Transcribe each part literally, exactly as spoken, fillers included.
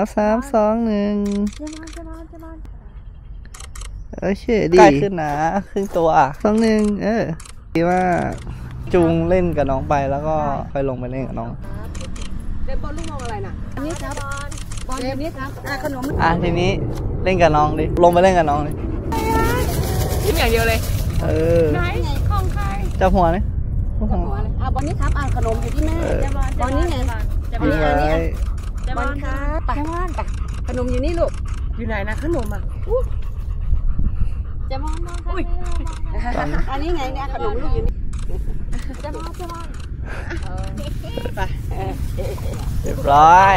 สามสองหนึ่งโอเคดีใกล้ขึ้นนะครึ่งตัวสองหนึ่งเออดีว่าจูงเล่นกับน้องไปแล้วก็ไปลงไปเล่นกับน้องเล่นบอลลูกมองอะไรน่ะอันนี้ครับบอลอันนี้ครับอ่ะขนมอ่ะทีนี้เล่นกับน้องดิลงไปเล่นกับน้องดิยิ้มอย่างเดียวเลยเออไหนของใครจับหัวนี่จับหัวเลยอ่ะบอลนี้ครับอ่ะขนมอยู่ที่แม่บอลนี้ไงบอลนี้อันนี้บอลครับไปขนมอยู่นี่ลูกอยู่ไหนนะขนมอ่ะจะมองมองอุ้ยอันนี้ไงเนี่ยขนมลูกอยู่นี่จะมองจะมองไปเรียบร้อย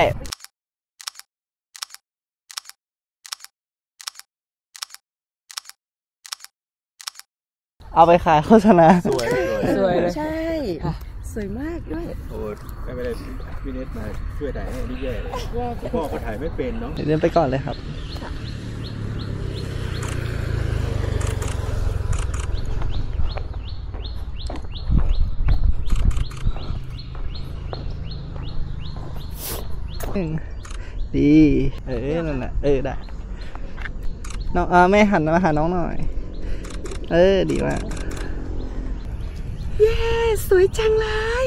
เอาไปขายโฆษณาสวยสวยเลยใช่สวยมากด้วยโอ้ไม่เป็นไรพี่เนทมาช่วยถ่ายให้นี่แย่เลยพ่อเขาถ่ายไม่เป็นเนาะเดินไปก่อนเลยครับดีเออนั่นแหละเออได้น้องอ่าแม่หันมาหาน้องหน่อยเออดีมากเย้สวยจังเลย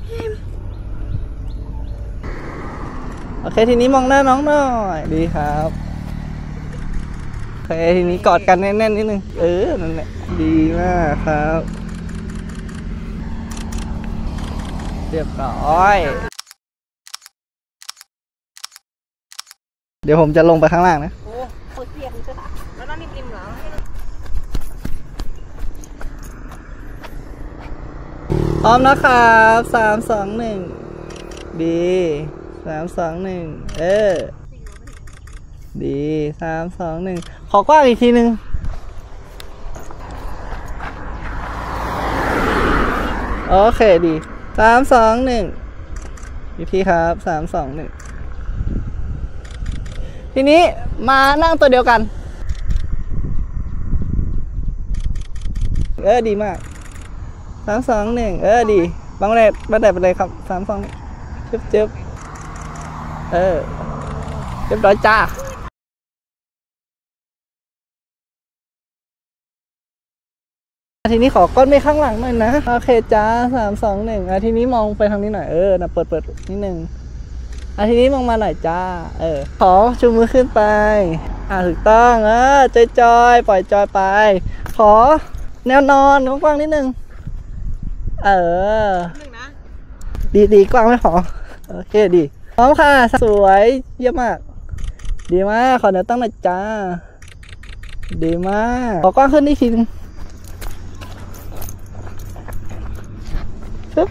โอเคทีนี้มองหน้าน้องหน่อยดีครับโอเคทีนี้กอดกันแน่นๆนิดนึงเออนั่นแหละดีมากครับเรียบร้อยเดี๋ยวผมจะลงไปข้างล่างนะโอ้เปิดเสียงใช่ไหมแล้วนั่งริมๆเหรอพร้อมนะครับสามสองหนึ่งดีสามสองหนึ่งเออดีสามสองหนึ่งขอกว้างอีกทีหนึ่งโอเคดีสามสองหนึ่งอีกทีครับสามสองหนึ่งทีนี้มานั่งตัวเดียวกันเออดีมากสามสองหนึ่งเออดีบังแดดบังแดดไปเลยครับสามสองจึ๊บจึ๊บเออเรียบร้อยจ้าทีนี้ขอก้อนไปข้างหลังหน่อยนะโอเคจ้าสามสองหนึ่งอ่ะทีนี้มองไปทางนี้หน่อยเออนะเปิดเปิดนิดนึงอ่ะทีนี้มองมาหน่อยจ้าเออขอชูมือขึ้นไปอ่ะถูกต้องเออจอยจอยปล่อยจอยไปขอแนวนอนกว้างนิดนึงเออดีดีกว้างไม่พอโอเคดีพร้อมค่ะสวยเยี่ยมมากดีมากขอแนวตั้งหน่อยจ้าดีมากขอกว้างขึ้นนิดนึงปึ๊บ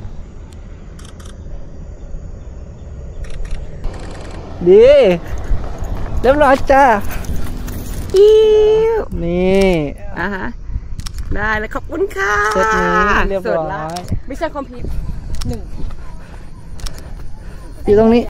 ดีเรียบร้อยจ้าอิ๊วนี่อ่ะฮะได้แล้วขอบคุณค่ะเซตนี้เรียบร้อยมิชชั่นคอมพลีทหนึ่งอยู่ตรงนี้